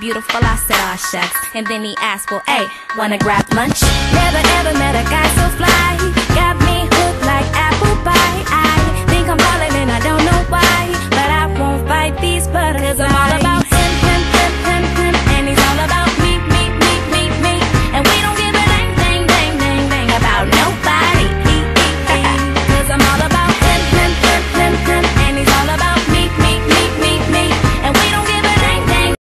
beautiful. I said, aw shucks. And then he asked, well, hey, wanna grab lunch? Never ever met a guy so fly. Got